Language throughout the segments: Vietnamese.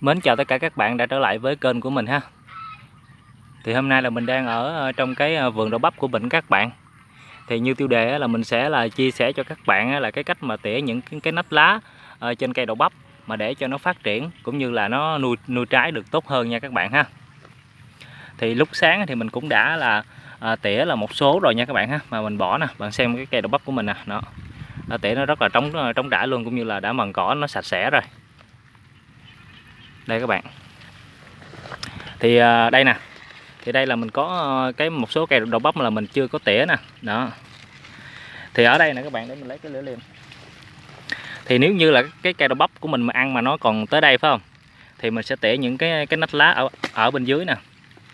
Mến chào tất cả các bạn đã trở lại với kênh của mình ha. Thì hôm nay là mình đang ở trong cái vườn đậu bắp của mình các bạn. Thì như tiêu đề là mình sẽ chia sẻ cho các bạn là cái cách mà tỉa những cái nách lá trên cây đậu bắp mà để cho nó phát triển cũng như là nó nuôi trái được tốt hơn nha các bạn ha. Thì lúc sáng thì mình cũng đã là tỉa là một số rồi nha các bạn ha, mà mình bỏ nè, bạn xem cái cây đậu bắp của mình nè, nó tỉa nó rất là trống trải luôn, cũng như là đã mần cỏ nó sạch sẽ rồi. Đây các bạn. Thì đây nè. Thì đây là mình có một số cây đậu bắp là mình chưa có tỉa nè. Đó. Thì ở đây nè các bạn, để mình lấy cái lưỡi liềm. Thì nếu như là cái cây đậu bắp của mình mà ăn mà nó còn tới đây phải không? Thì mình sẽ tỉa những cái nách lá ở bên dưới nè.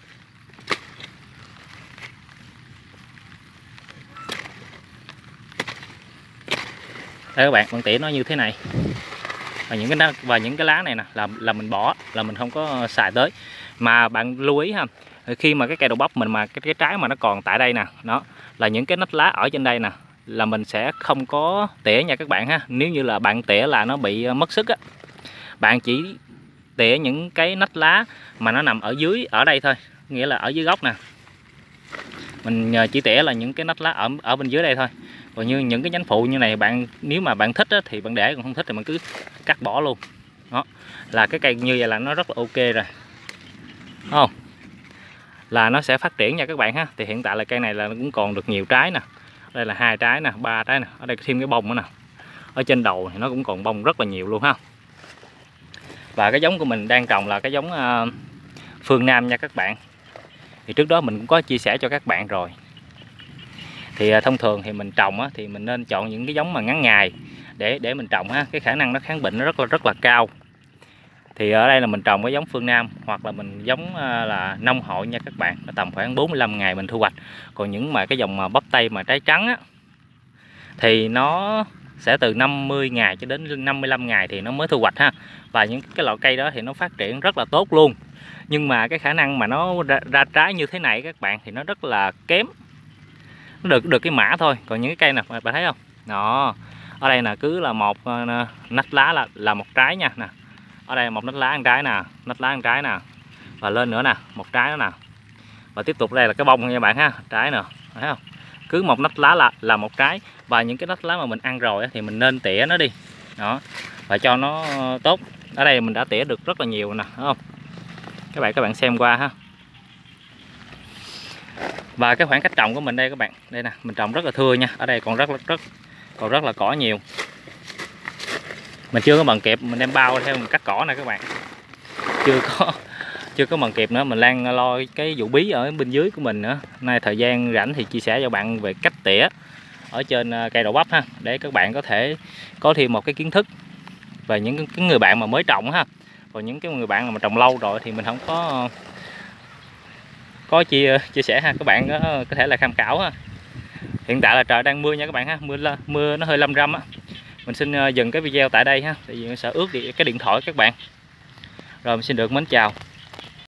Đây các bạn tỉa nó như thế này. Và những cái lá này nè là mình bỏ, là mình không có xài tới. Mà bạn lưu ý ha, khi mà cái cây đậu bắp mình mà cái trái mà nó còn tại đây nè, đó là những cái nách lá ở trên đây nè, là mình sẽ không có tỉa nha các bạn ha. Nếu như là bạn tỉa là nó bị mất sức á. Bạn chỉ tỉa những cái nách lá mà nó nằm ở dưới, ở đây thôi, nghĩa là ở dưới gốc nè. Mình chỉ tỉa là những cái nách lá ở bên dưới đây thôi. Còn như những cái nhánh phụ như này, nếu mà bạn thích á, thì bạn để, còn không thích thì bạn cứ cắt bỏ luôn. Đó là cái cây như vậy là nó rất là ok rồi, đúng không? Là nó sẽ phát triển nha các bạn ha. Thì hiện tại là cây này là nó cũng còn được nhiều trái nè. Đây là 2 trái nè, 3 trái nè. Ở đây thêm cái bông nữa nè. Ở trên đầu thì nó cũng còn bông rất là nhiều luôn ha. Và cái giống của mình đang trồng là cái giống Phương Nam nha các bạn. Thì trước đó mình cũng có chia sẻ cho các bạn rồi. Thì thông thường thì mình trồng á, thì mình nên chọn những cái giống mà ngắn ngày để mình trồng ha. Cái khả năng nó kháng bệnh nó rất là cao. Thì ở đây là mình trồng cái giống Phương Nam, hoặc là mình giống là nông hội nha các bạn, tầm khoảng 45 ngày mình thu hoạch. Còn những mà cái dòng mà bắp tây mà trái trắng á, thì nó sẽ từ 50 ngày cho đến 55 ngày thì nó mới thu hoạch ha. Và những cái loại cây đó thì nó phát triển rất là tốt luôn. Nhưng mà cái khả năng mà nó ra trái như thế này các bạn thì nó rất là kém. Nó được cái mã thôi. Còn những cái cây nè, bạn thấy không? Đó. Ở đây là cứ là một nách lá là một trái nha nè. Ở đây một nách lá ăn trái nè, nách lá ăn trái nè. Và lên nữa nè, một trái nữa nè. Và tiếp tục đây là cái bông nha bạn ha, trái nè, thấy không? Cứ một nách lá là một trái. Và những cái nách lá mà mình ăn rồi thì mình nên tỉa nó đi. Đó. Và cho nó tốt. Ở đây mình đã tỉa được rất là nhiều nè, thấy không? Các bạn xem qua ha. Và cái khoảng cách trồng của mình đây các bạn, đây nè, mình trồng rất là thưa nha. Ở đây còn rất là cỏ nhiều. Mình chưa có bằng kịp, mình đem bao theo mình cắt cỏ nè các bạn. Chưa có bằng kịp nữa, mình đang lo cái vụ bí ở bên dưới của mình nữa. Nay thời gian rảnh thì chia sẻ cho bạn về cách tỉa ở trên cây đậu bắp ha, để các bạn có thể có thêm một cái kiến thức về những cái người bạn mà mới trồng ha. Còn những cái người bạn mà trồng lâu rồi thì mình không có chia sẻ ha, các bạn có thể là tham khảo ha. Hiện tại là trời đang mưa nha các bạn ha, mưa nó hơi lâm râm á. Mình xin dừng cái video tại đây ha, tại vì nó sẽ ướt cái điện thoại các bạn. Rồi mình xin được mến chào.